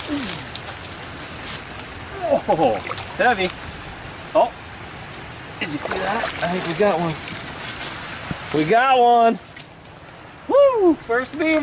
Oh, it's heavy. Oh, did you see that? I think we got one. We got one. Woo! First beaver.